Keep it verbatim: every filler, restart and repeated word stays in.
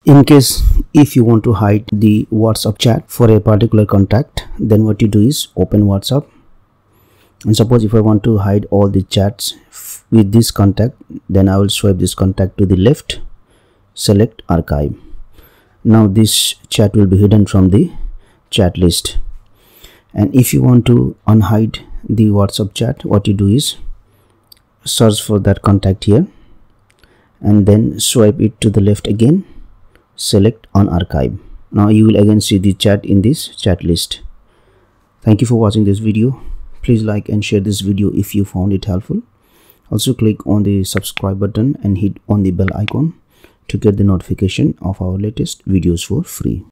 In case if you want to hide the WhatsApp chat for a particular contact, then what you do is open WhatsApp, and suppose if I want to hide all the chats with this contact, then I will swipe this contact to the left, select archive. Now this chat will be hidden from the chat list. And if you want to unhide the WhatsApp chat, what you do is search for that contact here and then swipe it to the left again, select on archive. Now you will again see the chat in this chat list. Thank you for watching this video. Please like and share this video if you found it helpful. Also click on the subscribe button and hit on the bell icon to get the notification of our latest videos for free.